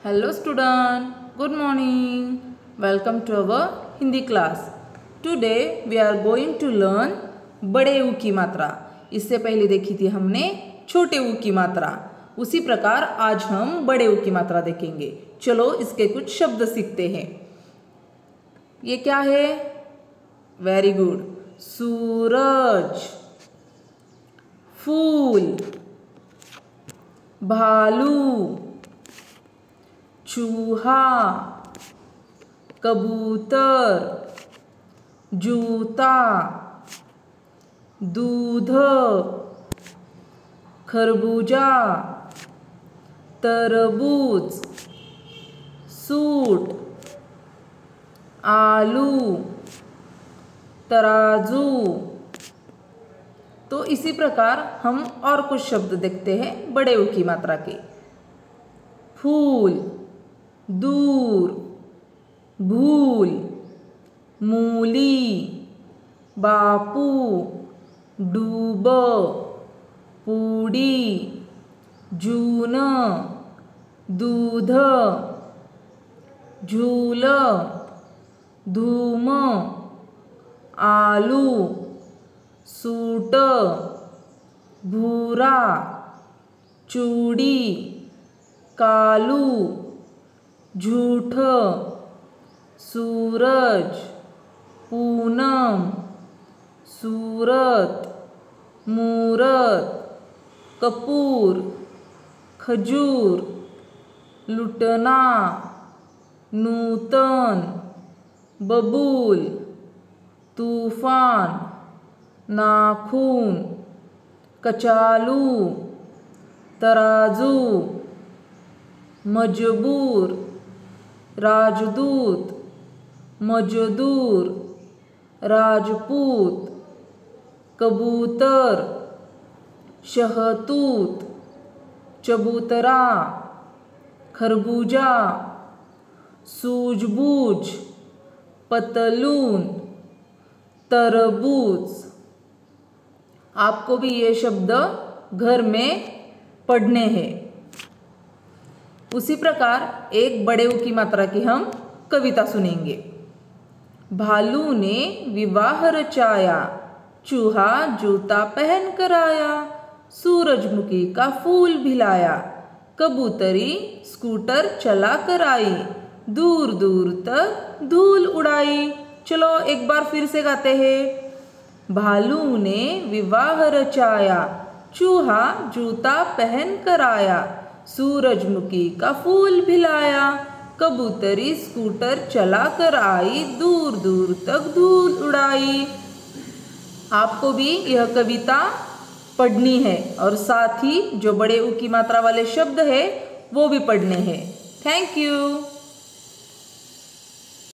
Hello student, good morning. Welcome to our Hindi class. Today we are going to learn बड़े ऊ की मात्रा. इससे पहले देखी थी हमने छोटे ऊ की मात्रा. उसी प्रकार आज हम बड़े ऊ की मात्रा देखेंगे. चलो इसके कुछ शब्द सीखते हैं. ये क्या है? Very good. सूरज, फूल, भालू, चूहा, कबूतर, जूता, दूध, खरबूजा, तरबूज, सूट, आलू, तराजू. तो इसी प्रकार हम और कुछ शब्द देखते हैं बड़े ऊ की मात्रा के. फूल, दूर, भूल, मूली, बापू, डूब, पूड़ी, जून, दूध, झूल, धूम, आलू, सूट, भूरा, चूड़ी, कालू, झूठ, सूरज, पूनम, सूरत, मूरत, कपूर, खजूर, लुटना, नूतन, बबूल, तूफान, नाखून, कचालू, तराजू, मजबूर, राजदूत, मजदूर, राजपूत, कबूतर, शहतूत, चबूतरा, खरबूजा, सूझबूझ, पतलून, तरबूज. आपको भी ये शब्द घर में पढ़ने हैं. उसी प्रकार एक बड़े ऊ की मात्रा की हम कविता सुनेंगे. भालू ने विवाह रचाया, चूहा जूता पहन कर आया, सूरजमुखी का फूल भिलाया, कबूतरी स्कूटर चला कर आई, दूर दूर तक धूल उड़ाई. चलो एक बार फिर से गाते हैं. भालू ने विवाह रचाया, चूहा जूता पहन कर आया, सूरजमुखी का फूल भिलाया, कबूतरी स्कूटर चला कर आई, दूर दूर तक धूल उड़ाई. आपको भी यह कविता पढ़नी है और साथ ही जो बड़े ऊ की मात्रा वाले शब्द है वो भी पढ़ने हैं. Thank you.